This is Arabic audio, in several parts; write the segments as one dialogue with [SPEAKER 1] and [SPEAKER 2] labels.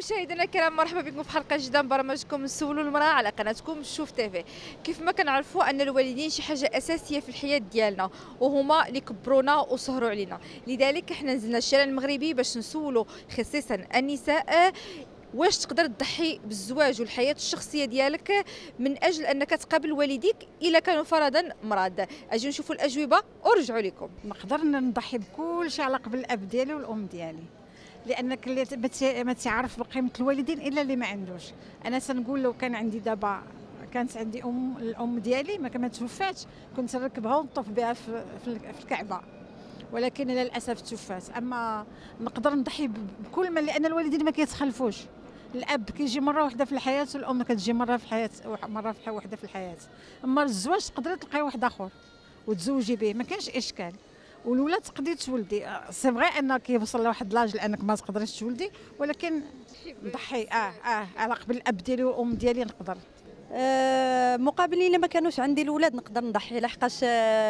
[SPEAKER 1] مشاهدينا الكرام، مرحبا بكم في حلقه جديده من برنامجكم نسولوا المراه على قناتكم شوف تيفي. كيف ما كنعرفوا ان الوالدين شي حاجه اساسيه في الحياه ديالنا، وهما اللي كبرونا وسهروا علينا. لذلك احنا نزلنا الشارع المغربي باش نسولوا خصيصا النساء واش تقدر تضحي بالزواج والحياه الشخصيه ديالك من اجل انك تقابل والديك الا كانوا فرضا مرض. اجيو نشوفوا الاجوبه ورجعوا لكم.
[SPEAKER 2] نقدر نضحي بكل شيء علاقه بالاب ديالي والام ديالي، لانك اللي ما تعرف بقيمه الوالدين الا اللي ما عندوش. انا تنقول لو كان عندي دابا، كانت عندي الام ديالي ما توفاتش، كنت نركبها ونطوف بها في الكعبه، ولكن للاسف توفات. اما نقدر نضحي بكل ما، لان الوالدين ما كيتخلفوش. الاب كيجي مره واحده في الحياه، والام كتجي مره في الحياه، مره واحده في الحياه. اما الزواج تقدري تلقاي واحد اخر وتزوجي به، ما كانش اشكال. والولاد تقدري تولدي، سي فغي انك كيوصل لواحد لاج لانك ما تقدريش تولدي، ولكن نضحي على قبل الاب ديالي والام ديالي نقدر.
[SPEAKER 3] مقابل الا ما كانوش عندي الاولاد نقدر نضحي، لحقاش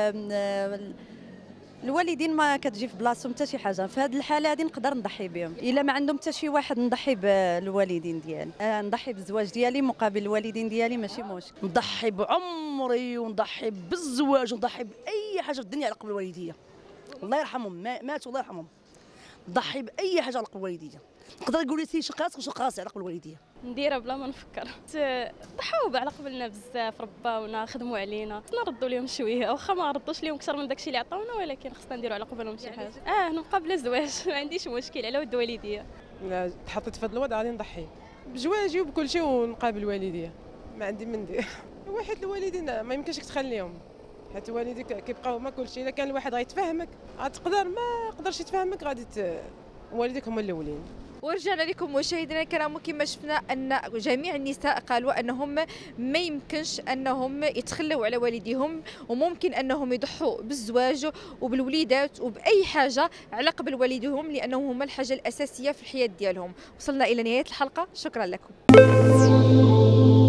[SPEAKER 3] الوالدين ما كتجي في بلاصتهم حتى شي حاجه. في هذه الحاله هذه نقدر نضحي بهم، الا ما عندهم حتى شي واحد نضحي بالوالدين ديالي. نضحي بالزواج ديالي مقابل الوالدين ديالي ماشي مشكل.
[SPEAKER 4] نضحي بعمري ونضحي بالزواج ونضحي باي حاجه في الدنيا على قبل الوالديه. الله يرحمهم، ماتوا الله يرحمهم. نضحي باي حاجه على قبل الوالديه. نقدر نقول لي شق راسك وشق راسي على قبل الوالديه.
[SPEAKER 5] نديرها بلا ما نفكر. ضحاو على قبلنا بزاف، رباونا، خدموا علينا، نردوا لهم شويه، واخا ما ردوش لهم اكثر من داكشي اللي عطاونا، ولكن خصنا نديروا على قبلهم شي حاجه. نبقى بلا زواج ما عنديش مشكل على ود والديا.
[SPEAKER 6] لا تحطيت في هذا الوضع غادي نضحي بجواجي وبكل شيء ونقابل الوالديه، ما عندي من ندير. واحد الوالدين ما يمكنش تخليهم، حيت والديك كيبقاو هما كل شيء. الا كان الواحد غيتفاهمك غتقدر، ما قدرش يتفاهمك غادي والديك هما الاولين.
[SPEAKER 1] ورجعنا لكم مشاهدينا الكرام، وكما شفنا ان جميع النساء قالوا انهم ما يمكنش انهم يتخلوا على والديهم، وممكن انهم يضحوا بالزواج وبالوليدات وباي حاجه على قبل والديهم، لانهم هما الحاجه الاساسيه في الحياه ديالهم. وصلنا الى نهايه الحلقه، شكرا لكم.